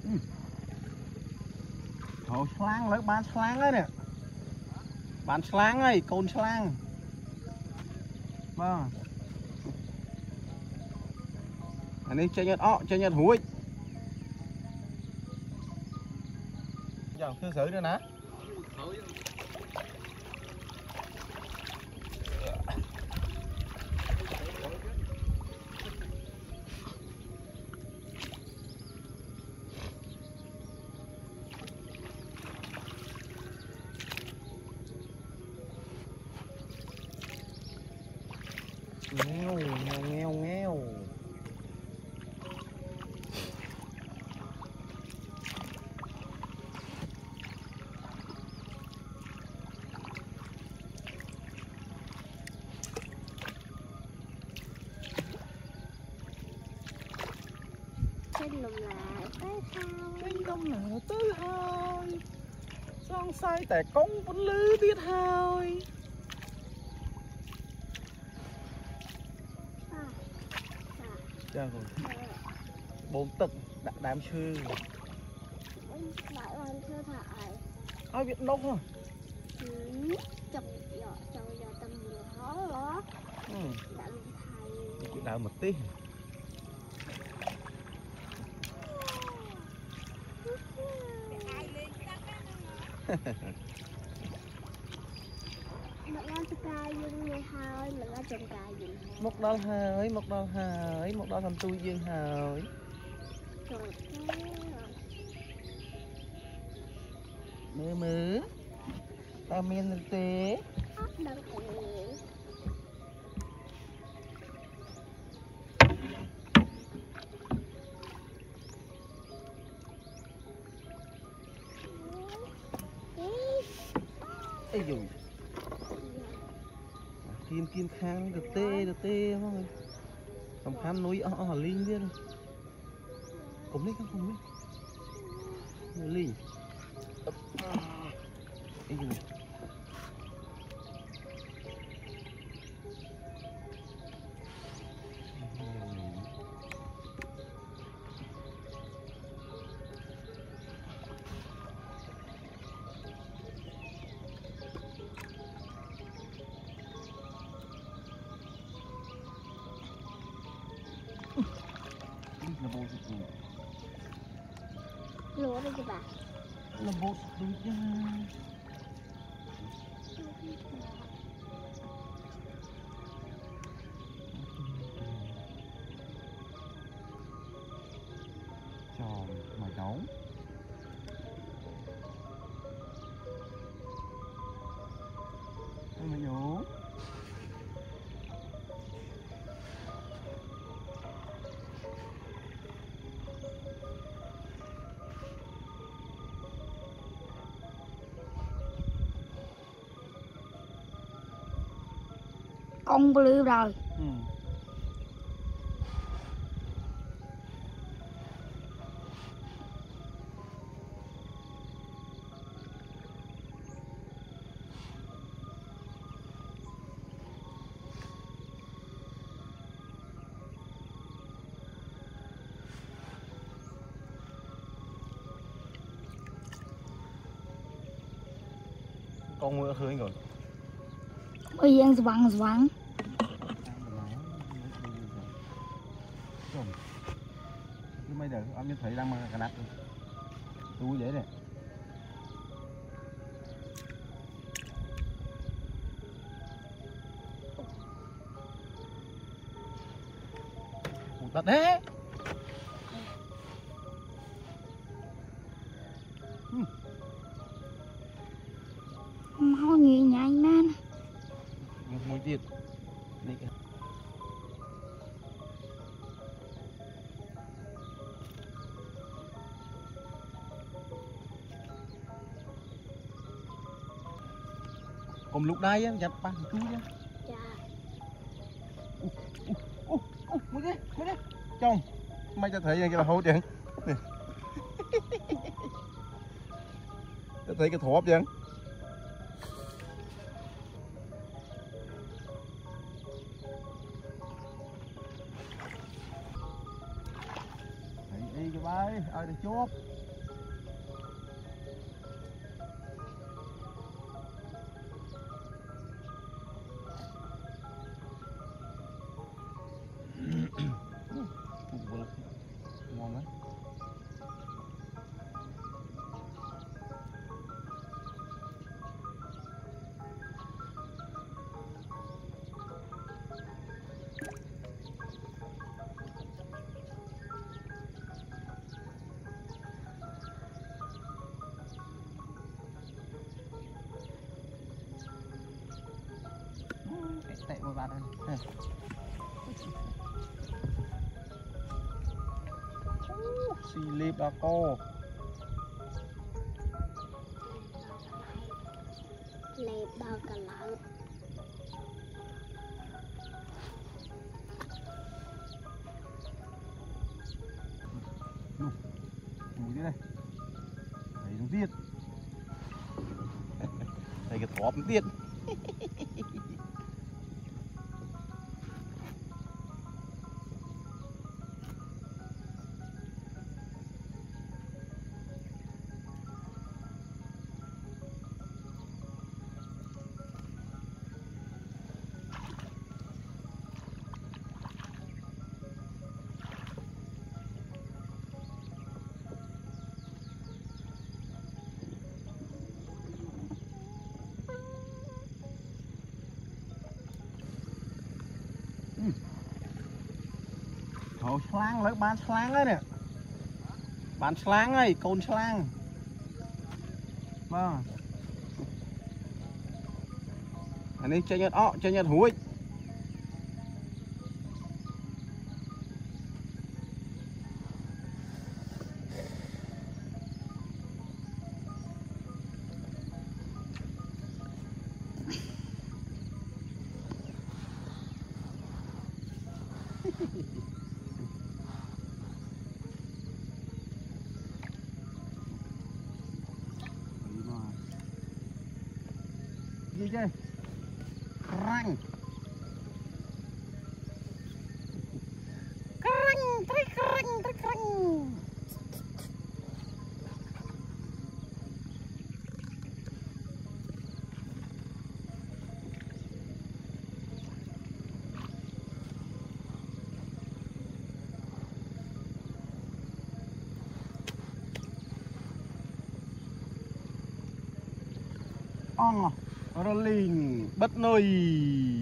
Thôi slang lấy bán slang ấy nè. Bán slang ấy, côn slang. Vâng. Anh ấy chơi nhật chơi nhật húi. Giờ thư xử nữa nè. Nghèo. Trên lồng là tới hai. Trên đông là tới hai. Xong sayแต่công vẫn lư tiết hai. Chà rồi. Bốn tật đã đám sư. Lại ăn thơ thải. Ai biết nông à? Chồng giờ tầm mùa hó đó. Đã luôn thầy. Chị đào một tí. Mình ăn cay dương như hơi, mình ăn trồng cay dương. Một đo thầm tôi dương hơi. Mơ. Ta miên thực tế. Ê dùi. Kim khang được tê không? Tầm khám núi ở linh biết không? Cùng đi. Linh. Ê dùi. Là bộ sụp đùi. Lúa đây chứ bà. Là bộ sụp đùi chứ. Tròn mà cháu. Đây mà nhổ. Con blue rồi. Con mưa khơi rồi. Ôi anh xoắn. Bây giờ anh mới thấy đang mang cái nắp túi vậy này. Tật thế. Mau nhẹ nhàng nên. Một tiệt. Cùng lúc đây á, giặt bằng chú nhá. Dạ. Mới đi. Chồng, mày cho thấy cái là hố chẳng. Cho thấy cái thổ chẳng. Thấy cái lại ai để chốt ngon đấy. Tệ một bạn này. Xì lịp bà cô. Lẹp bao cả lợn. Mùi thế này. Thấy nó tiết. Thấy cái thóp nó tiết. Ồ, slang lấy bán slang ấy nè. Bán slang ấy, côn slang. Vâng. Anh ấy chơi nhật húi. Gì chơi? Răng. Răng. Rolling bất nơi.